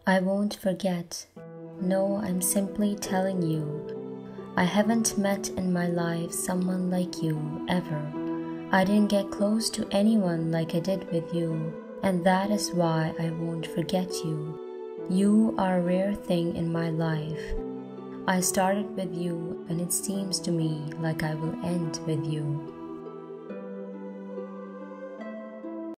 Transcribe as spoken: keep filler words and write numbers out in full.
I won't forget. No, I'm simply telling you. I haven't met in my life someone like you, ever. I didn't get close to anyone like I did with you, and that is why I won't forget you. You are a rare thing in my life. I started with you, and it seems to me like I will end with you.